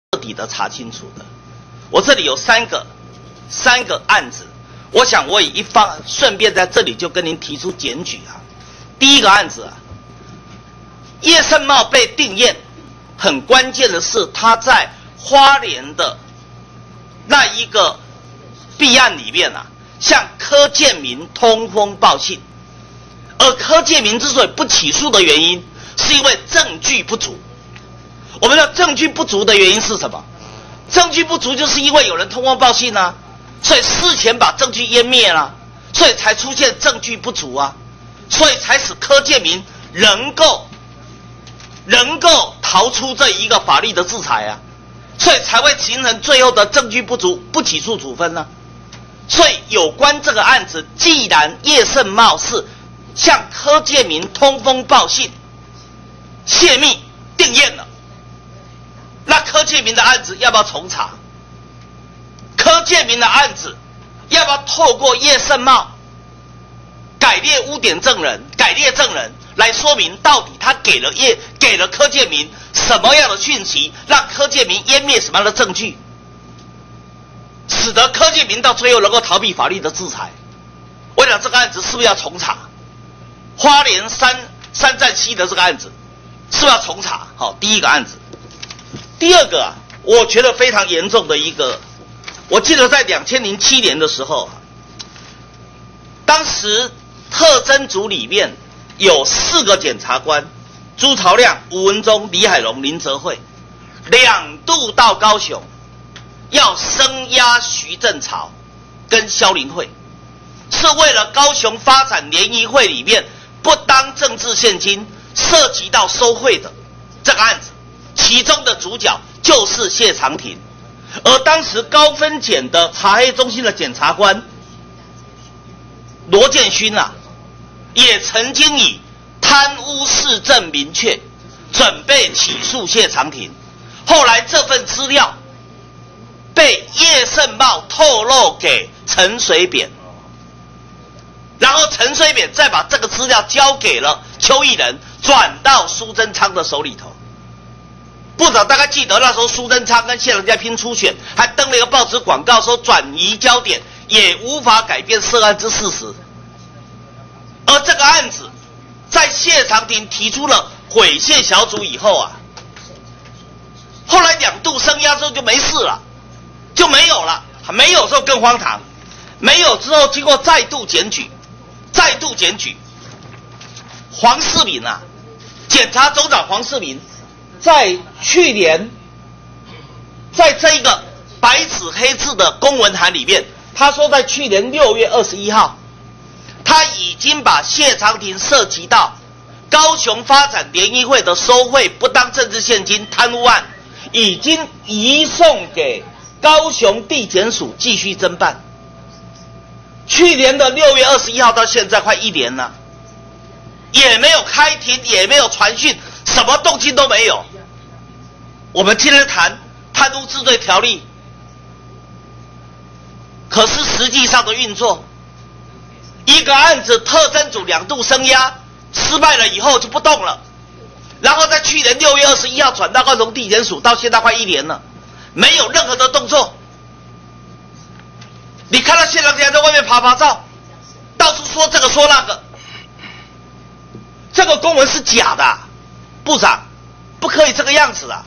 彻底的查清楚的。我这里有三个案子，我想我以顺便在这里就跟您提出检举啊。第一个案子啊，叶圣茂被定谳，很关键的是他在花莲的那一个弊案里面啊，向柯建铭通风报信，而柯建铭之所以不起诉的原因，是因为证据不足。我们的证据不足的原因是什么？证据不足就是因为有人通风报信啊，所以事前把证据湮灭了，所以才出现证据不足啊，所以才使柯建铭能够逃出这一个法律的制裁啊，所以才会形成最后的证据不足不起诉处分呢。所以有关这个案子，既然叶圣茂是向柯建铭通风报信、泄密定谳了，那柯建铭的案子要不要重查？柯建铭的案子要不要透过叶圣茂改列污点证人、改列证人来说明到底他给了柯建铭什么样的讯息，让柯建铭湮灭什么样的证据，使得柯建铭到最后能够逃避法律的制裁？我想这个案子是不是要重查？花莲三站溪的这个案子是不是要重查？好，第一个案子。第二个啊，我觉得非常严重的一个，我记得在2007年的时候，当时特侦组里面有4个检察官，朱朝亮、吴文忠、李海龙、林哲慧，2度到高雄，要声押徐正朝跟萧林慧，是为了高雄发展联谊会里面不当政治现金涉及到收贿的这个案子。其中的主角就是谢长廷，而当时高分检的查黑中心的检察官罗建勋啊，也曾经以贪污事证明确，准备起诉谢长廷。后来这份资料被叶圣茂透露给陈水扁，然后陈水扁再把这个资料交给了邱义仁，转到苏贞昌的手里头。部长大概记得那时候苏贞昌跟谢长廷在拼初选，还登了一个报纸广告说转移焦点也无法改变涉案之事实。而这个案子在谢长廷提出了毁宪小组以后啊，后来2度声押之后就没事了，就没有了。没有之后更荒唐，没有之后经过再度检举，黄世民啊，检察总长黄世民在去年，在这一个白纸黑字的公文函里面，他说在去年6月21号，他已经把谢长廷涉及到高雄发展联谊会的收贿、不当政治现金、贪污案，已经移送给高雄地检署继续侦办。去年的6月21号到现在快1年了，也没有开庭，也没有传讯，什么动静都没有。我们今天谈贪污治罪条例，可是实际上的运作，一个案子特侦组2度声押失败了以后就不动了，然后在去年6月21号转到高雄地检署，到现在快1年了，没有任何的动作。你看到谢长廷还在外面爬照，到处说这个说那个，这个公文是假的啊，部长不可以这个样子啊！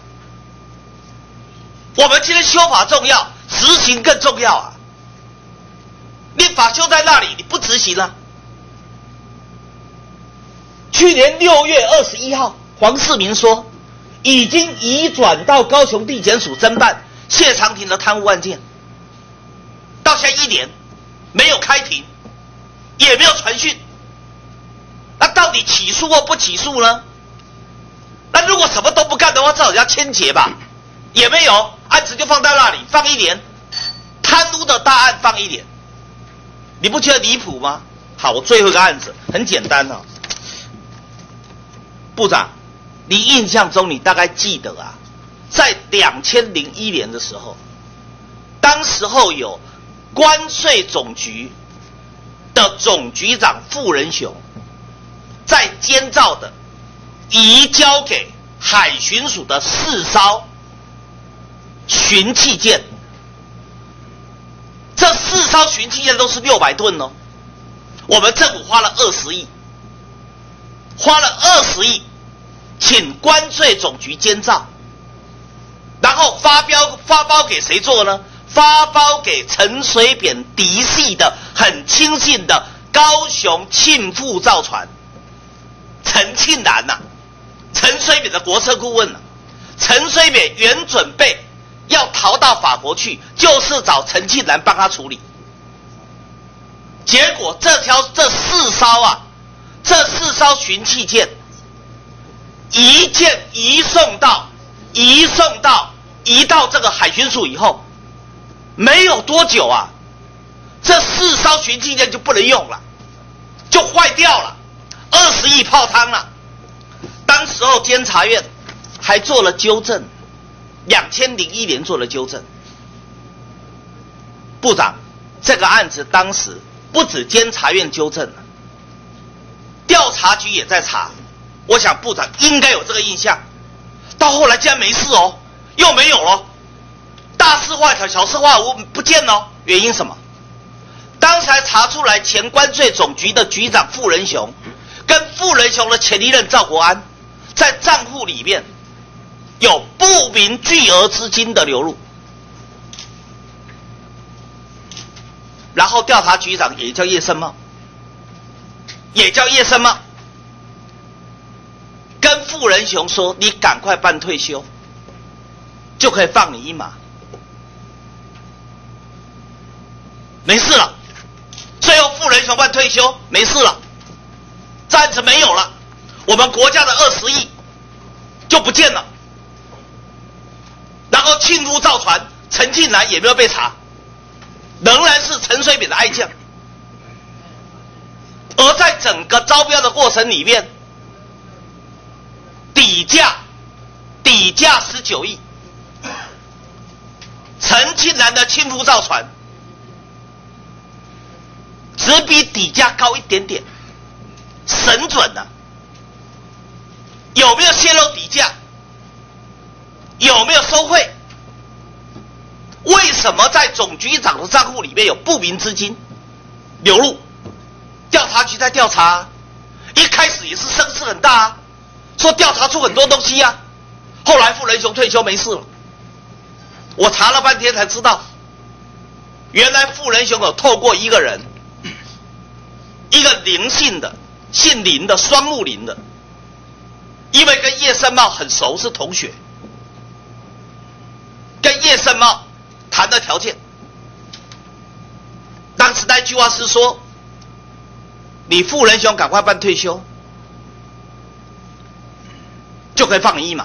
我们今天修法重要，执行更重要啊！你法修在那里，你不执行啊？去年6月21号，黄世民说已经移转到高雄地检署侦办谢长廷的贪污案件，到现在1年，没有开庭，也没有传讯，那到底起诉或不起诉呢？那如果什么都不干的话，至少要签结吧，也没有，案子就放在那里，放1年，贪污的大案放1年，你不觉得离谱吗？好，我最后一个案子很简单哦，部长，你印象中你大概记得啊，在2001年的时候，当时候有关税总局的总局长傅仁雄在监造的移交给海巡署的4艘巡气舰，这4艘巡气舰都是600吨哦。我们政府花了20亿，请关税总局监造，然后发包给谁做呢？发包给陈水扁嫡系的很亲信的高雄庆富造船陈庆南呐，陈水扁的国策顾问呐。陈水扁原准备要逃到法国去，就是找陈庆南帮他处理。结果这4艘巡气舰，一舰移到这个海巡署以后，没有多久啊，这4艘巡气舰就不能用了，就坏掉了，20亿泡汤了。当时候监察院还做了纠正，2001年做了纠正。部长，这个案子当时不止监察院纠正了，调查局也在查。我想部长应该有这个印象。到后来竟然没事哦，又没有了，大事化小，小事化无，不见了。原因什么？当才查出来，前关税总局的局长傅仁雄跟傅仁雄的前一任赵国安，在账户里面有不明巨额资金的流入。然后调查局长也叫叶盛茂，跟傅仁雄说：“你赶快办退休，就可以放你一马，没事了。”最后傅仁雄办退休，没事了，暂时没有了，我们国家的20亿就不见了。然后庆丰造船，陈庆南也没有被查，仍然是陈水扁的爱将。而在整个招标的过程里面，底价19亿，陈庆南的庆丰造船只比底价高一点点，神准啊！有没有泄露底价？有没有收贿？为什么在总局长的账户里面有不明资金流入？调查局在调查，一开始也是声势很大啊，说调查出很多东西啊。后来傅仁雄退休没事了，我查了半天才知道，原来傅仁雄有透过一个人，一个林姓的，姓林的，双木林的，因为跟叶盛茂很熟，是同学，跟叶盛茂谈的条件。当时那句话是说，你傅仁雄赶快办退休，就可以放你一马。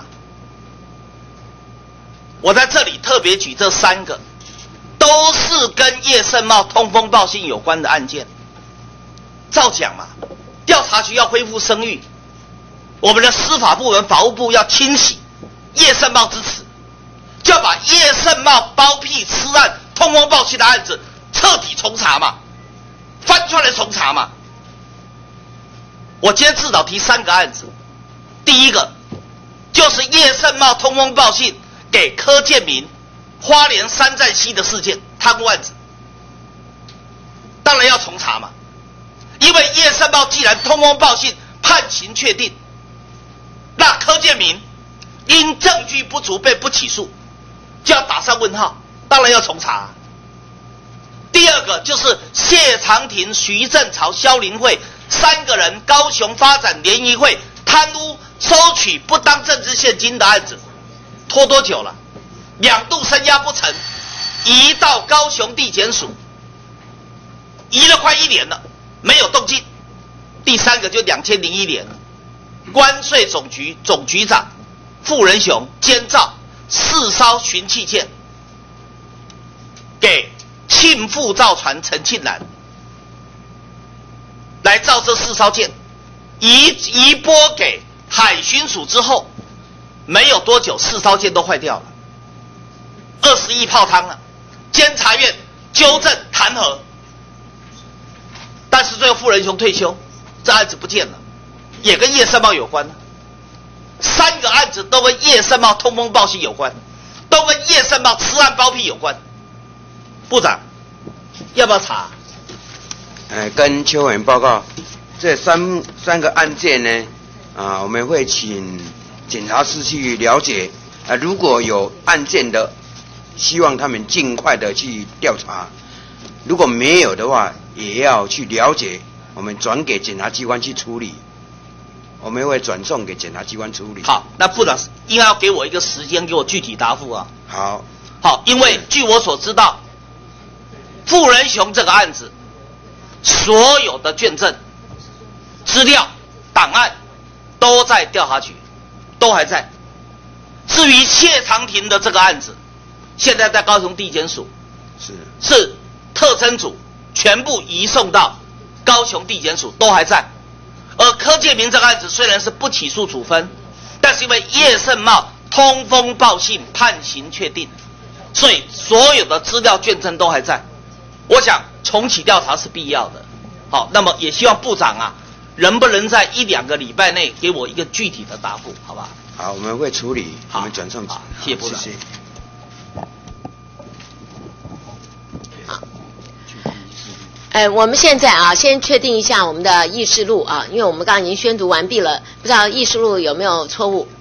我在这里特别举这3个，都是跟叶盛茂通风报信有关的案件。照讲嘛，调查局要恢复声誉，我们的司法部门、法务部要清洗叶盛茂之耻，就要把叶盛茂包庇吃案、通风报信的案子彻底重查嘛，翻出来重查嘛。我今天至少提3个案子，第一个就是叶盛茂通风报信给柯建铭花莲山寨溪的事件贪污案子，当然要重查嘛，因为叶盛茂既然通风报信判刑确定，那柯建铭因证据不足被不起诉，就要打上问号，当然要重查。第二个就是谢长廷、徐正朝、萧林慧3个人高雄发展联谊会贪污收取不当政治现金的案子，拖多久了？2度声押不成，移到高雄地检署，移了快1年了，没有动静。第3个就2001年，关税总局总局长傅仁雄监造4艘巡气舰给庆富造船陈庆南来造这4艘舰，移拨给海巡署之后，没有多久4艘舰都坏掉了，20亿泡汤了。监察院纠正弹劾，但是最后傅仁雄退休，这案子不见了，也跟叶盛茂有关。3个案子都跟叶盛茂通风报信有关，都都跟叶盛茂吃案包庇有关。部长，要不要查？ 跟邱委员报告，这三个案件呢，我们会请检察室去了解。如果有案件的，希望他们尽快的去调查；如果没有的话，也要去了解，我们转给检察机关去处理。我们会转送给检察机关处理。 好，那部长应该要给我一个时间，给我具体答复啊。 好， 因为据我所知道，傅仁雄这个案子，所有的卷证、资料、档案都在调查局，都还在。至于谢长廷的这个案子，现在在高雄地检署，是特侦组全部移送到高雄地检署，都还在。而柯建铭这个案子虽然是不起诉处分，但是因为叶盛茂通风报信判刑确定，所以所有的资料卷证都还在。我想重启调查是必要的。好，那么也希望部长能不能在1-2个礼拜内给我一个具体的答复，好吧？ 好，我们会处理，我们转送。 谢谢部长。 谢谢。 我们现在先确定一下我们的议事录因为我们刚刚已经宣读完毕了，不知道议事录有没有错误。